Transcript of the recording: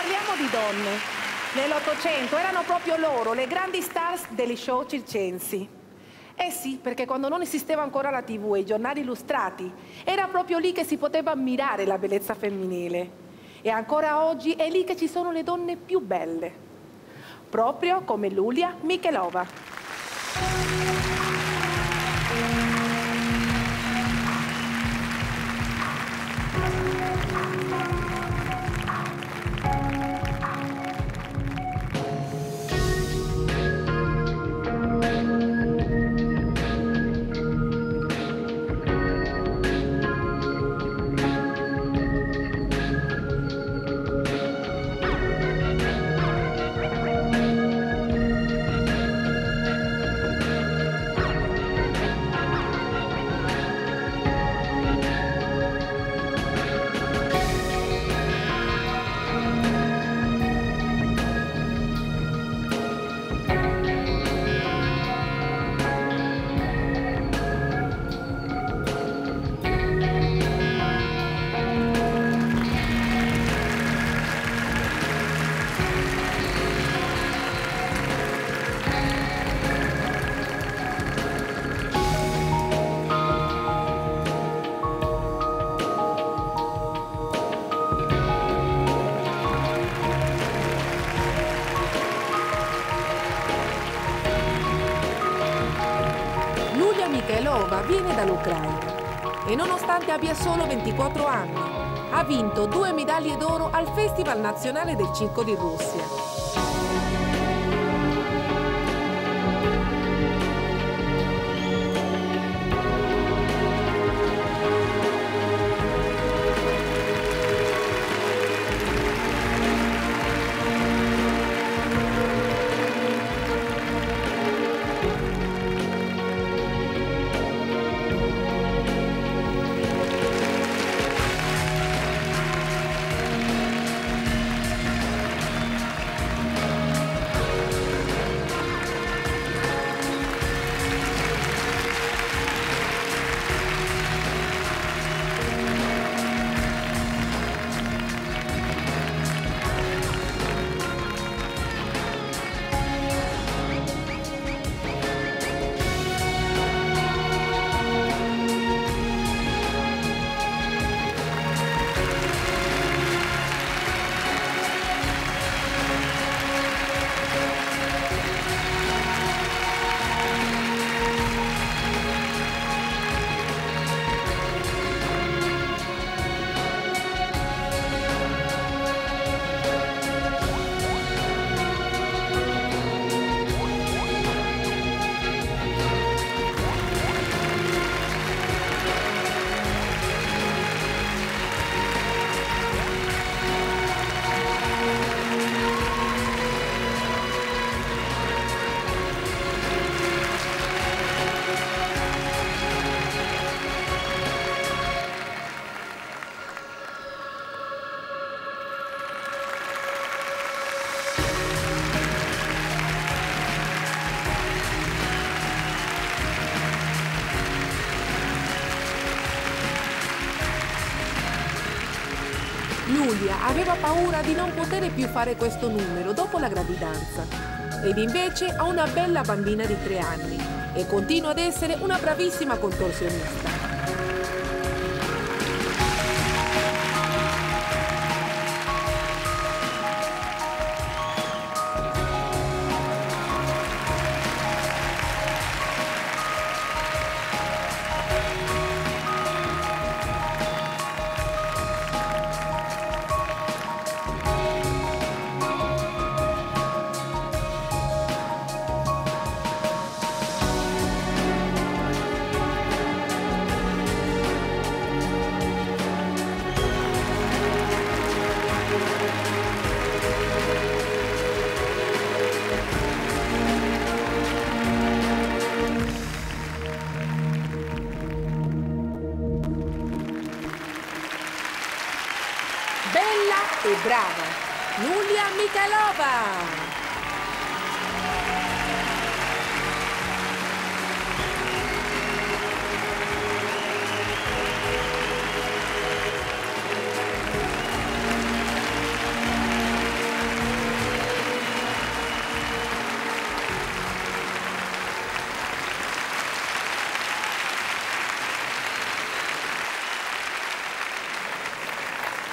Parliamo di donne. Nell'Ottocento erano proprio loro le grandi stars degli show circensi. Eh sì, perché quando non esisteva ancora la TV e i giornali illustrati, era proprio lì che si poteva ammirare la bellezza femminile. E ancora oggi è lì che ci sono le donne più belle. Proprio come Lulia Michelova. Lulia Michelova viene dall'Ucraina e nonostante abbia solo 24 anni, ha vinto 2 medaglie d'oro al Festival Nazionale del Circo di Russia. Lulia aveva paura di non poter più fare questo numero dopo la gravidanza ed invece ha una bella bambina di 3 anni e continua ad essere una bravissima contorsionista. Bella e brava, Lulia Michelova!